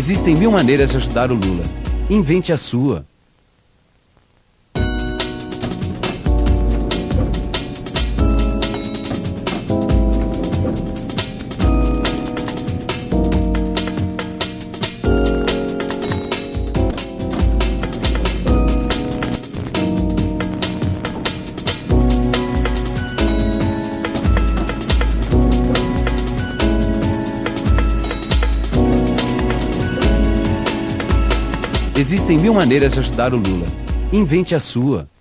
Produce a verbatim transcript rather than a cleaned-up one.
Existem mil maneiras de ajudar o Lula. Invente a sua. Existem mil maneiras de ajudar o Lula. Invente a sua.